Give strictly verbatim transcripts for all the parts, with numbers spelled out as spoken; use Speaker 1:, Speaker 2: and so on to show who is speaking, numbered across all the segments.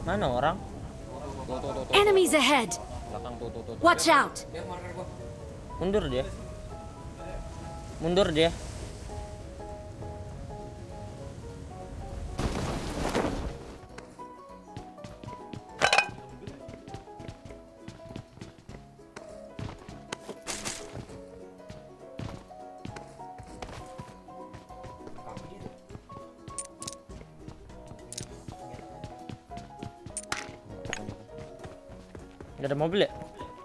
Speaker 1: Mana orang?
Speaker 2: Tuh, tuh, tuh, tuh.
Speaker 3: Enemies ahead.
Speaker 2: Belakang tuh, tuh, tuh.
Speaker 3: Watch out.
Speaker 1: Mundur dia. Mundur dia. Gak ada mobil ya?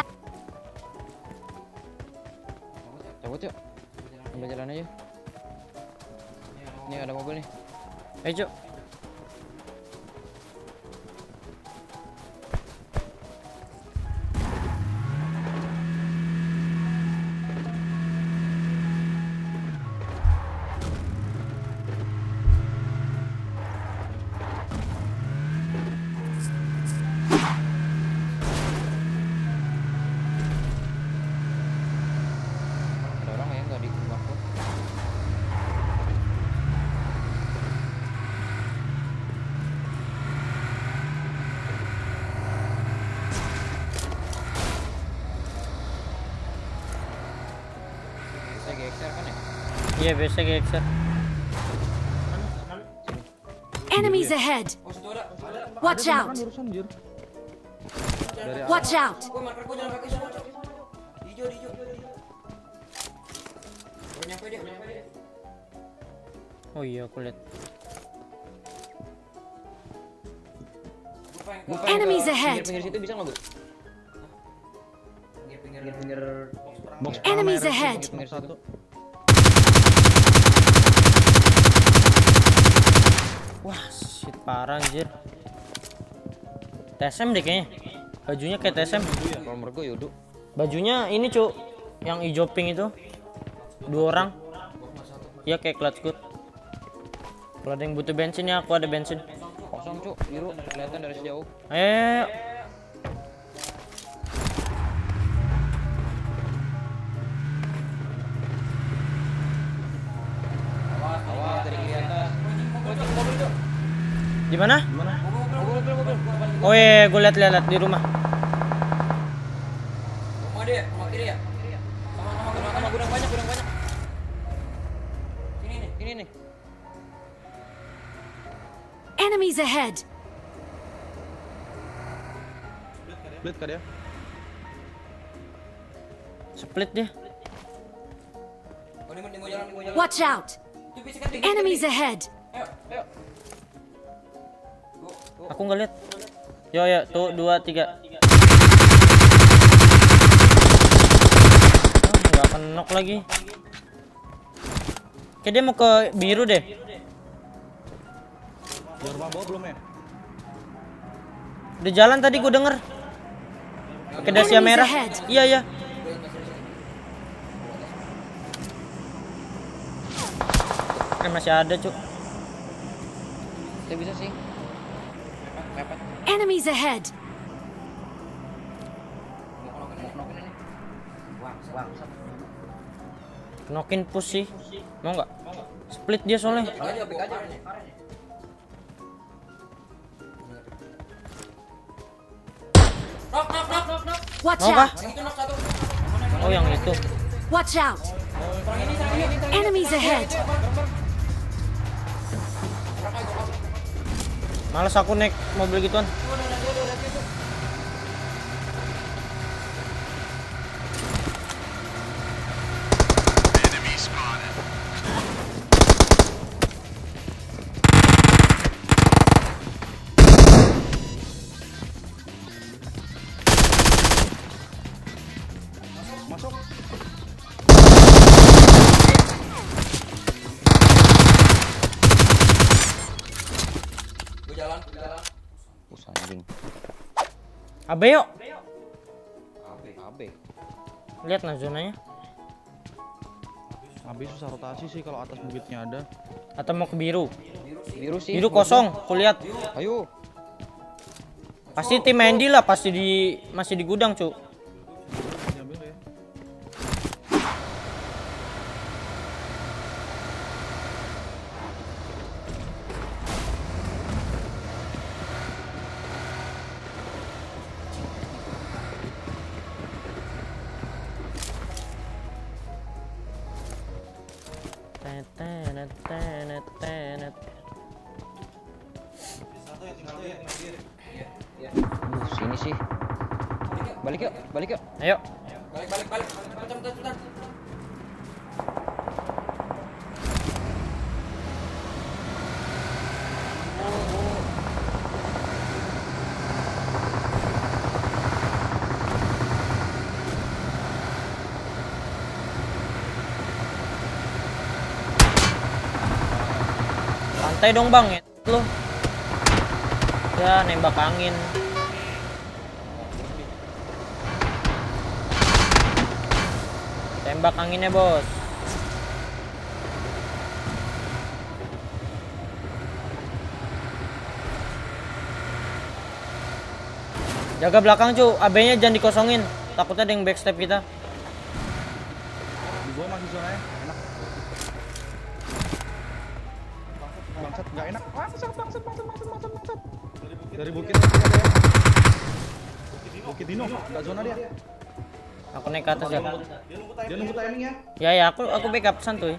Speaker 2: Cabut yuk. Ambil jalan aja. Ini ada mobil nih.
Speaker 1: Ayo, Cuk.
Speaker 2: Ada orang ya nggak di rumahku? Bisa G X R kan ya?
Speaker 1: Iya, biasa G X R.
Speaker 3: Enemies ahead. Watch out. Watch out.
Speaker 1: Oh iya, aku lihat.
Speaker 2: Gua pengen
Speaker 3: Enemies
Speaker 2: ke
Speaker 3: ahead.
Speaker 2: Pinggir-pinggir situ bisa nggak, Bu? Pinggir-pinggir box
Speaker 3: Enemies
Speaker 2: kamera,
Speaker 3: ahead.
Speaker 2: pinggir-pinggir situ.
Speaker 1: Wah, shit parah anjir. T S M deh kayaknya. Bajunya kayak T S M.
Speaker 2: Kalau menurut gua yaudah.
Speaker 1: Bajunya ini, Cuk. Yang hijau pink itu. Dua orang. Iya, kayak clutch good. Kalau ada yang butuh bensin ya, aku ada bensin.
Speaker 2: Kosong, Cuk. Biru kelihatan dari sejauh.
Speaker 1: Ayo, ayo, ayo.
Speaker 2: Awas dari kiri atas.
Speaker 1: Di mana?
Speaker 2: Mobil, mobil, mobil.
Speaker 1: Oh iya, gue lihat lihat di rumah.
Speaker 2: Rumah dia, rumah kiri ya? Sama-sama gudang, sama gudang banyak, gudang banyak. Sini nih, sini nih.
Speaker 3: Enemies ahead.
Speaker 4: Split kan ya?
Speaker 1: Split dia.
Speaker 2: Oh, ini mau jalan, ini mau jalan.
Speaker 3: Watch out. Enemies ahead.
Speaker 2: Ayo, ayo.
Speaker 1: Aku nggak lihat. Yo yo, tuh dua tiga. Oh, nggak akan knock lagi. Kayak dia mau ke biru deh.
Speaker 4: Di rumah bawah belum ya?
Speaker 1: Udah jalan tadi gue denger. Pakai dasia merah. Iya iya. Kan masih ada, Cuk.
Speaker 2: Saya bisa sih. Mepet.
Speaker 3: Enemies ahead.
Speaker 1: Knockin push sih. Mau nggak? Split dia soalnya.
Speaker 3: Watch
Speaker 1: Mau kah?
Speaker 3: out.
Speaker 1: Oh yang itu.
Speaker 3: Watch out. Enemies ahead.
Speaker 1: Males aku naik mobil gituan.
Speaker 4: Masuk.
Speaker 2: Gue jalan, gue jalan. Usah anjing.
Speaker 1: Abe yuk.
Speaker 2: A B, A B.
Speaker 1: Lihat nah zonanya.
Speaker 4: Habis susah rotasi sih kalau atas bukitnya ada.
Speaker 1: Atau mau ke biru?
Speaker 2: Biru sih.
Speaker 1: Biru kosong. Aku lihat.
Speaker 2: Ayo.
Speaker 1: Pasti tim Andy lah. Pasti di masih di gudang, Cuk.
Speaker 4: Diambil ya.
Speaker 2: Aduh, sini sih. Balik yuk, balik yuk.
Speaker 1: Ayo.
Speaker 2: Balik, balik, balik. Cepetan, cepetan, cepetan.
Speaker 1: Santai dong bang ya lu. Ya nembak angin. Tembak anginnya bos. Jaga belakang cu, A B-nya jangan dikosongin. Takutnya ada yang backstep kita.
Speaker 4: Di gua masih zonanya enak. Bangsat nggak enak. Bangsat bangsat bangsat bangsat bangsat bangsat. Dari bukit ada ya. Bukit Dino, nggak zona dia.
Speaker 1: Aku naik ke atas ya.
Speaker 4: Dia nunggu timing ya.
Speaker 1: Ya ya aku aku backup santuy.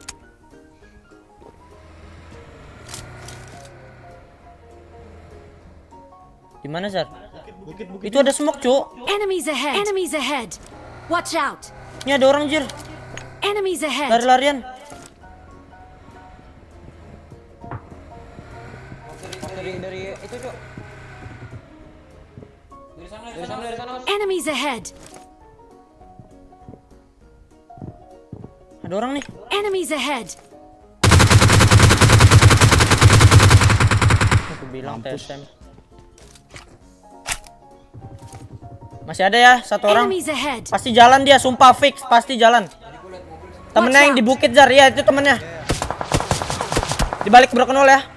Speaker 1: Di mana Zar?
Speaker 4: Bukit bukit.
Speaker 1: Itu ada smoke cu.
Speaker 3: Enemies ahead. Enemies ahead. Watch out.
Speaker 1: Ini ada orang jir.
Speaker 3: Enemies ahead.
Speaker 1: Lari-larian.
Speaker 2: Dari dari itu, Cuk. Dari sana, dari sana, dari sana.
Speaker 3: Enemies ahead.
Speaker 1: Ada orang nih.
Speaker 3: Enemies ahead.
Speaker 1: Aku bilang T S M. Masih ada ya satu orang.
Speaker 3: Enemies ahead.
Speaker 1: Pasti jalan dia, sumpah fix, pasti jalan. Temennya yang di bukit Zar, ya itu temennya. Di balik broken wall ya.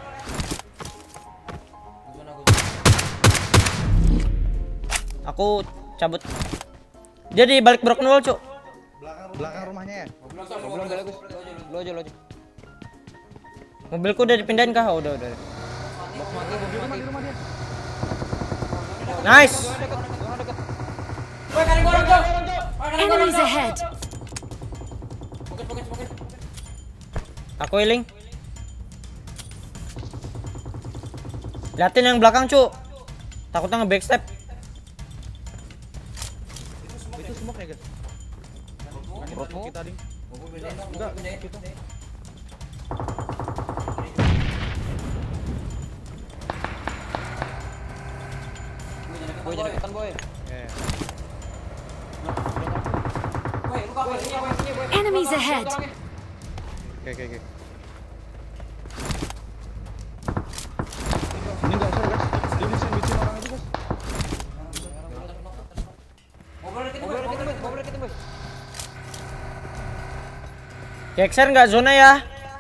Speaker 1: Aku cabut. Dia di balik broken wall, Cuk.
Speaker 4: Belakang rumahnya ya.
Speaker 2: Belum balik, Gus. Lu aja, lu aja.
Speaker 1: Mobilku udah dipindahin kah? Oh, udah, udah.
Speaker 4: Di rumah di rumah dia.
Speaker 1: Nice.
Speaker 2: Woi, kanan gua orang, Cuk.
Speaker 3: Enemies ahead.
Speaker 2: Fokus, fokus, fokus.
Speaker 1: Aku healing. Liatin yang belakang, Cuk. Takutnya nge-backstep.
Speaker 4: Itu smoke ya, guys. Kan itu kita ding. Enggak, kita.
Speaker 2: Boy, jadi deketan, Boy.
Speaker 4: Eh.
Speaker 2: Boy, luka, Boy. Iya, Boy. Iya, Boy.
Speaker 3: Enemies ahead.
Speaker 4: Oke oke oke. Ini enggak usah, guys. Dia bisa bikin orang itu, guys.
Speaker 2: Ngobrol dikit, Boy. Ngobrol dikit, Boy. Ngobrol dikit, Boy.
Speaker 1: Kekser nggak zona ya?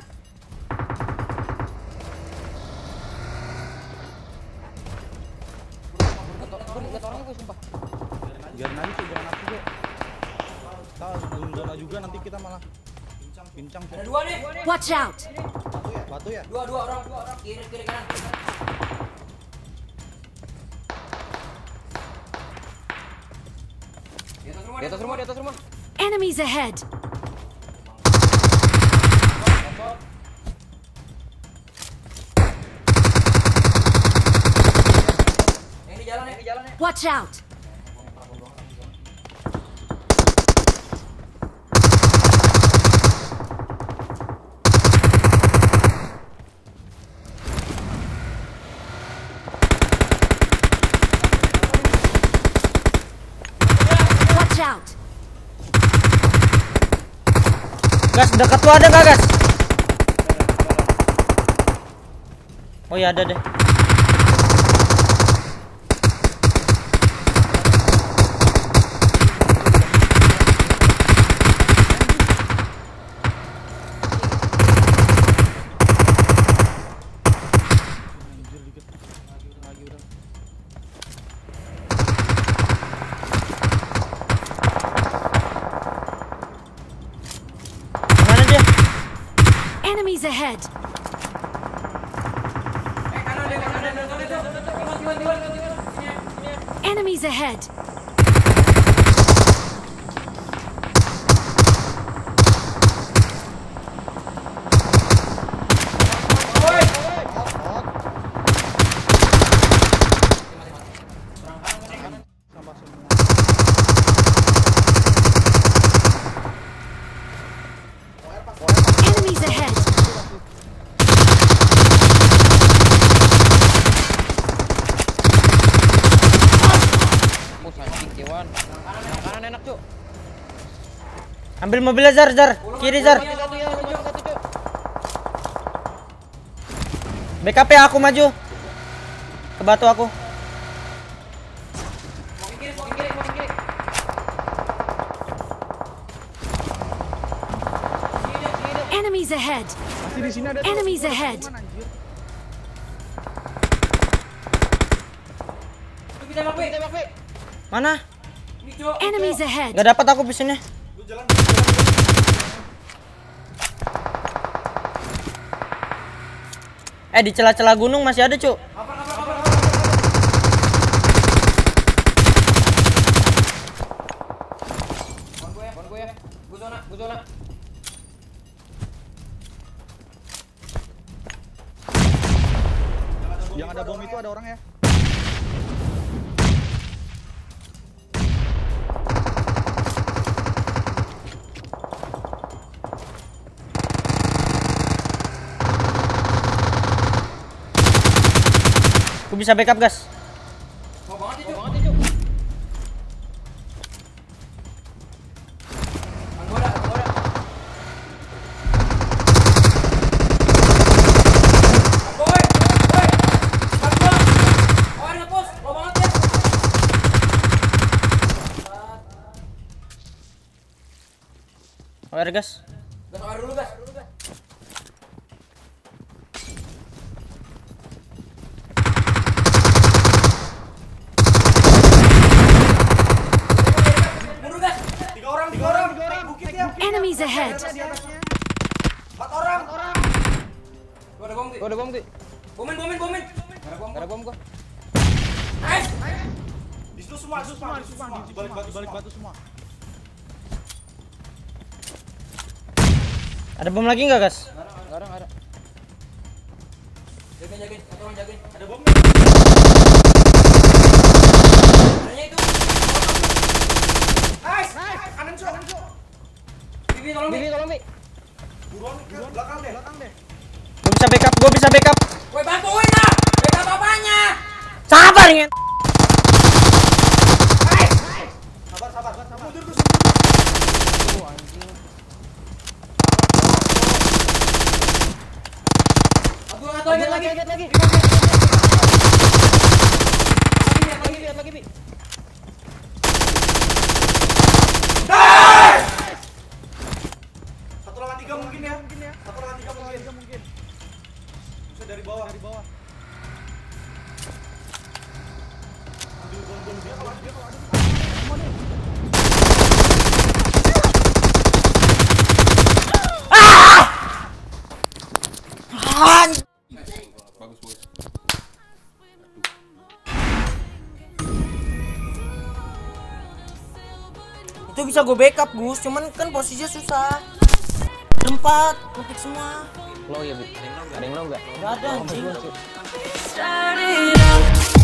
Speaker 2: Lihat orangnya, Boy, sumpah.
Speaker 4: Biarin aja tuh, jangan nafsu, Cuk. Tahu belum zona juga nanti kita malah pincang, Cuk.
Speaker 2: Ada dua nih.
Speaker 3: Watch out.
Speaker 4: Batu ya?
Speaker 2: Dua, dua orang, dua orang. Kiri, kiri, kanan. Di atas rumah, di atas rumah, di atas rumah.
Speaker 3: Enemies ahead.
Speaker 2: Yang di jalan, yang di jalan ya.
Speaker 3: Watch out. Watch out.
Speaker 1: Gas, dekat lu ada nggak, Gas? Oh ya ada deh.
Speaker 4: Anjir dikit. Lagi udah.
Speaker 1: Mana dia?
Speaker 3: Enemies ahead.
Speaker 2: Eh, kanan deh, kanan deh, kanan deh. Tiwan, tiwan, tiwan, tiwan. Sini ya, sini ya.
Speaker 3: Enemies ahead.
Speaker 1: Ambil mobilnya Zar, Zar. Kiri Zar.
Speaker 4: Satu ya, satu satu cuk.
Speaker 1: B K P aku maju. Ke batu aku.
Speaker 2: Smoking kiri, smoking kiri, smoking kiri. Sini deh, sini deh.
Speaker 3: Enemies ahead.
Speaker 4: Masih di sini ada tuh.
Speaker 3: Enemies ahead.
Speaker 4: Cuman, anjir.
Speaker 2: Itu kita tembak, Pi. Tembak, Pi.
Speaker 1: Mana?
Speaker 2: Ini, Cuk.
Speaker 3: Enemies ahead.
Speaker 1: Gak dapat aku visionnya.
Speaker 4: Lu jalan.
Speaker 1: Eh di celah-celah gunung masih ada, Cuk.
Speaker 2: Apa, apa, apa, apa. Bon gue ya, bon gue ya. Gue zona, gue zona.
Speaker 4: Yang ada bom itu ada orang ya.
Speaker 1: Aku bisa backup, gas.
Speaker 2: Mau banget ya, Cuk. Mau banget ya, Cuk. Anggoda, anggoda. Boy, boy. Cepat gua. Oh, ada nge-push. Mau banget ya.
Speaker 1: O R, gas.
Speaker 2: Gas O R dulu, gas. Dulu, gas. Mundur, gas. Tiga orang, tiga orang, tiga orang. Bukit ya.
Speaker 3: Enemies ahead.
Speaker 2: Empat orang. Empat orang. Gua ada bom, Ti.
Speaker 4: Gua ada bom, Ti.
Speaker 2: Bomin, bomin, bomin. Gak ada bom.
Speaker 4: Gak ada bom gua.
Speaker 2: Nice.
Speaker 4: Di situ semua, di situ semua, di situ semua, di balik batu, balik batu semua.
Speaker 1: Ada bom lagi nggak, gas?
Speaker 2: Gak ada,
Speaker 4: Gak ada, gak ada.
Speaker 2: Jagain, jagain. Satu orang jagain.
Speaker 4: Ada bom.
Speaker 2: Adanya itu. Nice. Kanan, Cuk. Kanan, Cuk. Bibi, tolong, Bibi.
Speaker 4: tolong, Bi.
Speaker 2: Buruan ke belakang deh.
Speaker 4: Belakang deh.
Speaker 1: Gue bisa backup, gue bisa backup.
Speaker 2: Woi, bantuin lah. Backup apanya?
Speaker 1: Sabar, ya.
Speaker 4: Sabar, sabar, sabar. Mundur terus. Oh, anjing.
Speaker 2: Aduh, atau lihat lagi.
Speaker 4: Lihat lagi.
Speaker 2: Lagi, lihat lagi.
Speaker 4: Lihat lagi, Bi.
Speaker 5: Satu lawan tiga mungkin ya.
Speaker 4: Mungkin ya.
Speaker 5: Satu lawan tiga mungkin.
Speaker 4: Mungkin.
Speaker 5: Bisa dari bawah.
Speaker 4: Dari bawah.
Speaker 5: Ambil bom-bom dia kalau dia kalau ada.
Speaker 4: Semua nih.
Speaker 5: Bagus, bagus.
Speaker 1: Itu bisa gue backup, Gus. Cuman kan posisinya susah. Tempat, ngetik semua.
Speaker 4: Low ya, Bi. Ada yang low enggak?
Speaker 1: Gak ada, anjing.
Speaker 3: Started out